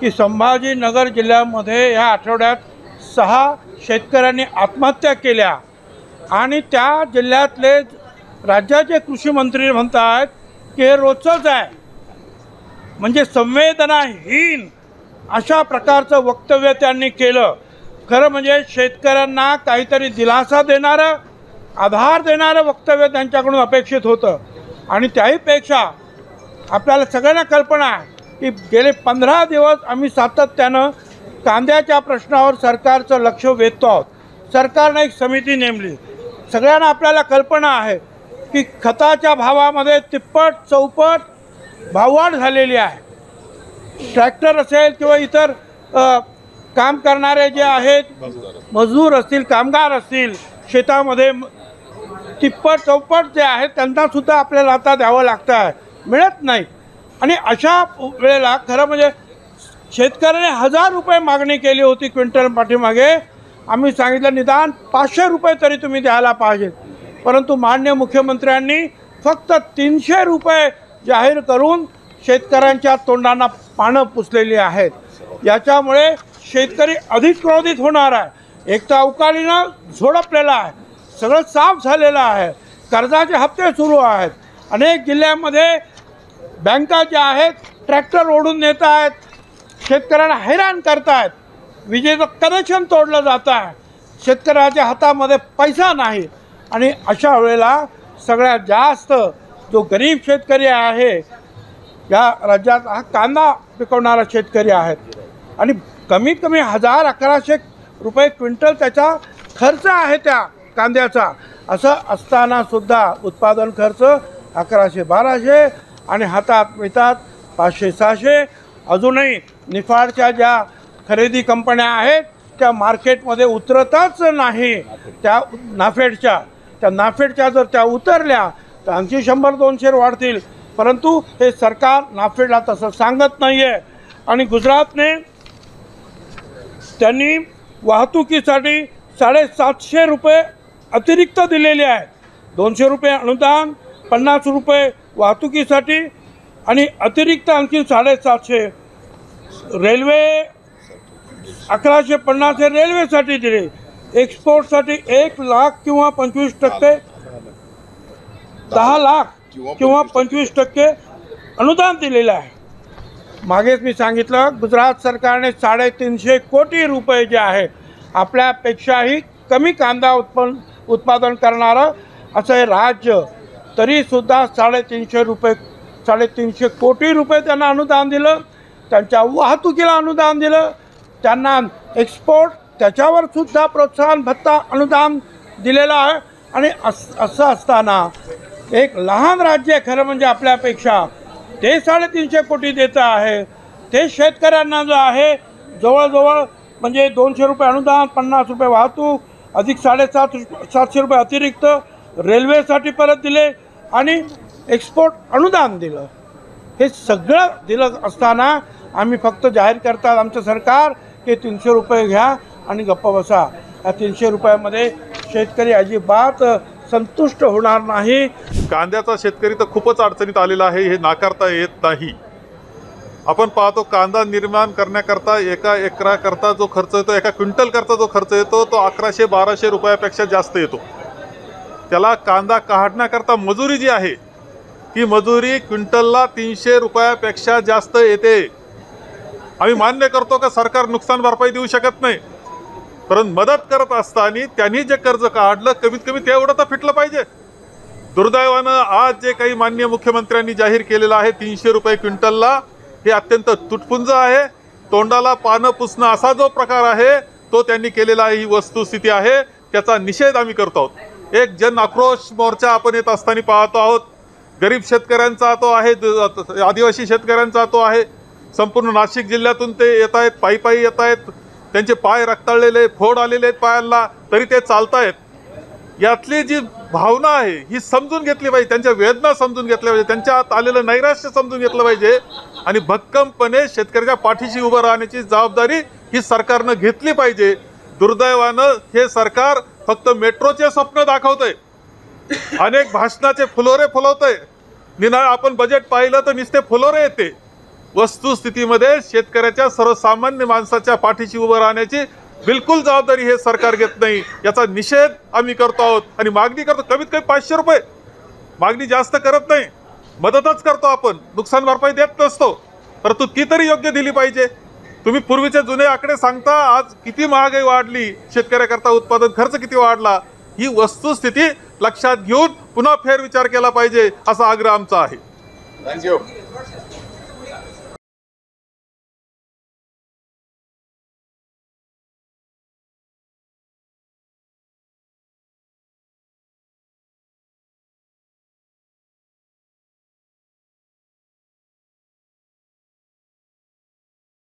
की संभाजीनगर जिल्ह्यामध्ये या आठवड्यात 6 शेतकऱ्यांनी आत्महत्या केल्या आणि त्या जिल्ह्यातले राज्याचे कृषी मंत्री म्हणतात की हे रोजचंच आहे. म्हणजे संवेदनाहीन अशा प्रकारचं वक्तव्य त्यांनी केलं. खरं म्हणजे शेतकऱ्यांना काहीतरी दिलासा देणारं, आधार देणारं वक्तव्य त्यांच्याकडून अपेक्षित होतं. आणि त्याहीपेक्षा आपल्याला सगळ्यांना कल्पना आहे की गेले 15 दिवस आम्ही सातत्यानं कांद्याच्या प्रश्नावर सरकारचं लक्ष वेधतो आहोत. सरकारनं एक समिती नेमली. सगळ्यांना आपल्याला कल्पना आहे की खताच्या भावामध्ये तिप्पट चौपट भाववाढ झालेली आहे. ट्रॅक्टर असेल किंवा इतर काम करणारे जे आहेत, मजूर असतील, कामगार असतील, शेतामध्ये तिप्पट चौपट जे आहेत त्यांनासुद्धा आपल्याला आता द्यावं लागतं आहे, मिळत नाही. आणि अशा वेळेला खरं म्हणजे शेतकऱ्याने 1000 रुपये मागणी केली होती क्विंटल पाठीमागे. आम्ही सांगितलं निदान 500 रुपये तरी तुम्ही द्यायला पाहिजेत. परंतु माननीय मुख्यमंत्र्यांनी फक्त 300 रुपये जाहीर करून शेतकऱ्यांच्या तोंडांना पानं पुसलेली आहेत. याच्यामुळे शेतकरी अधिक क्रोधित होणार आहे. एक तर अवकाळीनं झोडपलेला आहे, सगळं साफ झालेलं आहे, कर्जाचे हप्ते सुरू आहेत, अनेक जिल्ह्यांमध्ये बँका ज्या आहेत ट्रॅक्टर ओढून नेत आहेत, शेतकऱ्यांना हैराण करत आहेत, विजेचं कनेक्शन तोडलं जात आहे, शेतकऱ्याच्या हातामध्ये पैसा नाही. आणि अशा वेळेला सगळ्यात जास्त जो गरीब शेतकरी आहे या राज्यात हा कांदा पिकवणारा शेतकरी आहेत. आणि कमीत कमी 1000-1100 रुपये क्विंटल त्याचा खर्च आहे त्या कांद्याचा. असं असतानासुद्धा उत्पादन खर्च 1100-1200 आणि हातात मिळतात 500-600. अजूनही निफाडच्या ज्या खरेदी कंपन्या आहेत त्या मार्केटमध्ये उतरतच नाही. त्या नाफेडच्या जर त्या उतरल्या तर आणखी 100-200 वाढतील. परंतु हे सरकार नाफेडला तसं सांगत नाही आहे. आणि गुजरातने त्यांनी वाहतुकीसाठी 750 रुपये अतिरिक्त दिलेले आहेत. 200 रुपये अनुदान, 50 रुपये वाहतुकीसाठी आणि अतिरिक्त आणखी 750. रेल्वे 1150 हे रेल्वेसाठी दिले. एक्सपोर्टसाठी 1 लाख किंवा 25%, 10 लाख किंवा 25% अनुदान दिलेलं आहे. मागेच मी सांगितलं गुजरात सरकारने 350 कोटी रुपये जे आहे आपल्यापेक्षाही कमी कांदा उत्पादन करणारं असं हे राज्य, तरीसुद्धा 350 कोटी रुपये त्यांना अनुदान दिलं. त्यांच्या वाहतुकीला अनुदान दिलं, त्यांना एक्सपोर्ट त्याच्यावर सुद्धा प्रोत्साहन भत्ता अनुदान दिलेलं आहे. आणि असं असताना एक लहान राज्य खरं म्हणजे आपल्यापेक्षा ते 350 कोटी देतं आहे. ते शेतकऱ्यांना जो आहे जवळजवळ म्हणजे 200 रुपये अनुदान, 50 रुपये वाहतूक, अधिक 750 रुपये अतिरिक्त रेल्वेसाठी परत दिले आणि एक्सपोर्ट अनुदान दिलं. हे सगळं दिलं असताना आम्ही फक्त जाहीर करतात आमचं सरकार की 300 रुपये घ्या आणि गप्प बसा. या 300 रुपयामध्ये शेतकरी अजिबात संतुष्ट होणार नाही. कांद्याचा शेतकरी तर खूपच अडचणीत आलेला आहे, हे नाकारता येत नाही. आपण पाहतो कांदा निर्माण करण्याकरता एका एकराकरता जो खर्च येतो, एका क्विंटल करता जो खर्च येतो तो 1100-1200 रुपयापेक्षा जास्त येतो. त्याला कांदा काढण्याकरता मजुरी जी आहे ती मजुरी क्विंटलला 300 रुपयापेक्षा जास्त येते. आम्ही मान्य करतो का सरकार नुकसान भरपाई देऊ शकत नाही, परंतु मदत करत असताना त्यांनी जे कर्ज काढलं कमीत कमी तेवढं तर फिटलं पाहिजे. दुर्दैवानं आज जे काही माननीय मुख्यमंत्र्यांनी जाहीर केलेलं आहे 300 रुपये क्विंटलला, हे अत्यंत तुटपुंज आहे. तोंडाला पानं पुसणं असा जो प्रकार आहे तो त्यांनी केलेला ही वस्तुस्थिती आहे. त्याचा निषेध आम्ही करतो आहोत. एक जन आक्रोश मोर्चा आपण येत असताना पाहतो आहोत. गरीब शेतकऱ्यांचा तो आहे, आदिवासी शेतकऱ्यांचा तो आहे. संपूर्ण नाशिक जिल्ह्यातून ते येत आहेत, पायी येत आहेत. त्यांचे पाय रक्ताळलेले, फोड आलेले आहेत पायांना, तरी ते चालतायत. यातली जी भावना आहे ही समजून घेतली पाहिजे, त्यांच्या वेदना समजून घेतल्या पाहिजे, त्यांच्या आत आलेलं नैराश्य समजून घेतलं पाहिजे आणि भक्कमपणे शेतकऱ्याच्या पाठीशी उभं राहण्याची जबाबदारी ही सरकारनं घेतली पाहिजे. दुर्दैवानं हे सरकार फक्त मेट्रोचे स्वप्न दाखवतंय, अनेक भाषणाचे फुलोरे फुलवतंय. निनाळ आपण बजेट पाहिलं तर नुसते फुलोरे येते. वस्तुस्थितीमध्ये शेतकऱ्याच्या सर्वसामान्य माणसाच्या पाठीशी उभं राहण्याची बिलकुल जबाबदारी हे सरकार घेत नाही. याचा निषेध आम्ही करतो आहोत आणि मागणी करतो. कमीत कमी 500 रुपये मागणी जास्त करत नाही, मदतच करतो आपण, नुकसान भरपाई देत नसतो, परंतु ती तरी योग्य दिली पाहिजे. तुम्ही पूर्वीचे जुने आकडे सांगता, आज किती महागाई वाढली, शेतकऱ्याकरता उत्पादन खर्च किती वाढला, ही वस्तुस्थिती लक्षात घेऊन पुन्हा फेरविचार केला पाहिजे असा आग्रह आमचा आहे. थँक्यू.